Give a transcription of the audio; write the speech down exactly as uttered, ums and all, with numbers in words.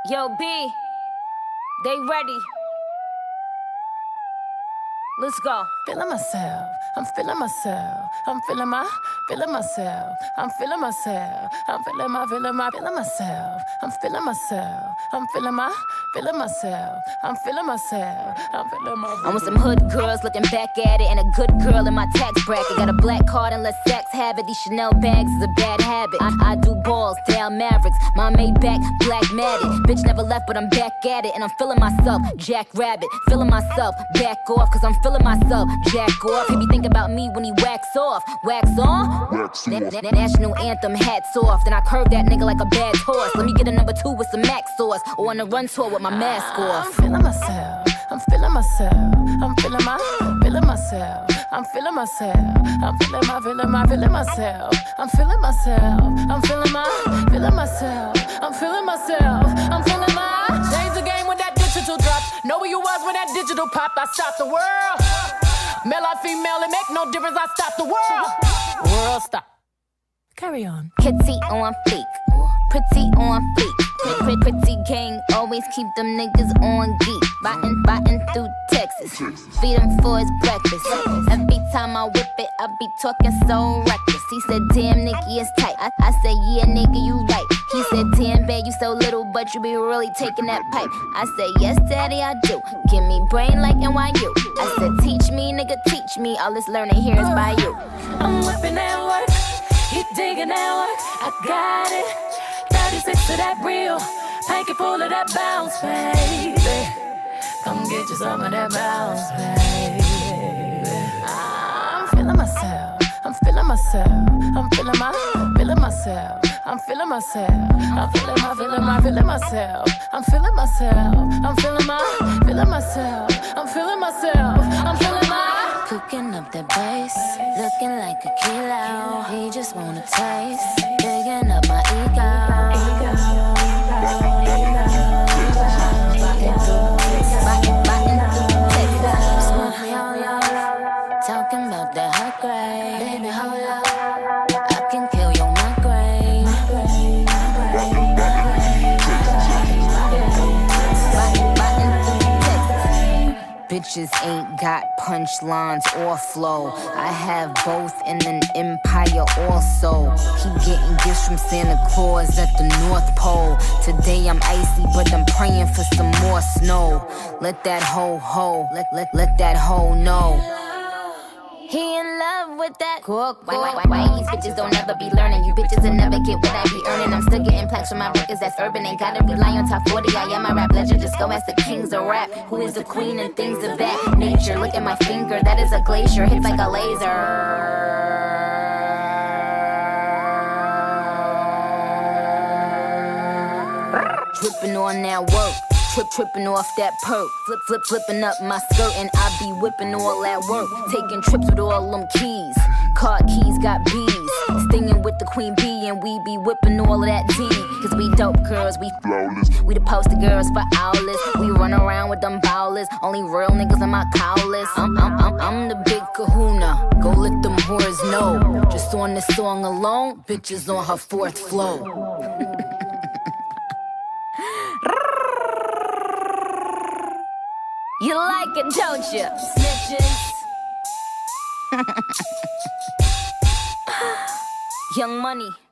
Yo, B, they ready. Let's go. Feeling myself, I'm feeling myself, I'm feeling my, feeling myself, I'm feeling myself, I'm feeling my, feeling my, feeling myself, I'm feeling myself, I'm feeling my, feeling myself, I'm feeling myself, I'm feeling my. I'm with some hood girls looking back at it, and a good girl in my tax bracket. Got a black card and let sex have it. These Chanel bags is a bad habit. I, I do balls, down Mavericks, my Maybach, black matted. Bitch never left, but I'm back at it, and I'm feeling myself, Jack Rabbit, feeling myself, back off, cause I'm feeling myself, jack off. He be thinking about me when he wax off. Wax on? Wax na na national anthem, hats off. Then I curve that nigga like a bad horse. Let me get a number two with some Mac sauce, or on a run tour with my mask off. I'm feeling myself, I'm feeling myself, I'm feeling my, feeling myself, I'm feeling myself, I'm feeling my, feeling my, feeling myself, I'm feeling myself, I'm feeling my, feeling myself, I'm feeling myself, I'm feeling my. Change the game with that digital drop. Know who you was when that digital popped. I stopped the world. Male or female, it make no difference. I stopped the world. World stop. Carry on. Kitty on fleek, pretty on fleek. Pretty, pretty gang, always keep them niggas on geek. Biting, biting through Texas, feed him for his breakfast. Every time I whip it, I be talking so reckless. He said, damn, Nikki, it's tight. I, I said, yeah, nigga, you right. He said, damn, babe, you so little, but you be really taking that pipe. I said, yes, daddy, I do. Give me brain like N Y U. I said, teach me, nigga, teach me. All this learning here is by you. I'm whipping that work, he digging that work. I got it. thirty-six of that real, hanky full of that bounce, baby. Come get you some of that bounce, baby. I'm feeling myself, I'm feeling myself, I'm feeling my, feeling myself, I'm feeling myself, I'm feeling my, feeling my, feeling myself, I'm feeling myself, I'm feeling my, feeling myself, I'm feeling myself, I'm feeling my. Cooking up that bass, looking like a kilo. He just wanna taste, digging up my ego. Talking about that hot grade, baby, hold up. I can kill your migraine. Bitches ain't got punchlines or flow. I have both in an empire also. Keep getting gifts from Santa Claus at the North Pole. Today I'm icy, but I'm praying for some more snow. Let that hoe ho, let, let, let that hoe know. He in love with that cook. Why, why, why, why these bitches don't ever be learning? You bitches will never get what I be earning. I'm still getting plaques from my records that's urban. Ain't gotta rely on top forty. I am my rap legend. Just go ask the kings of rap. Who is the queen and things of that nature? Look at my finger, that is a glacier. Hits like a laser. Dripping on that work, trip tripping off that perk, flip flip flipping up my skirt, and I be whipping all that work, taking trips with all them keys. Car keys got bees, stinging with the queen bee, and we be whipping all of that D. Cause we dope girls, we flawless, we the poster girls for owlets. We run around with them bowlers, only real niggas in my cowlers. I'm, I'm, I'm, I'm the big kahuna, go let them whores know. Just on this song alone, bitches on her fourth flow. You like it, don't you? Snitches. Young Money.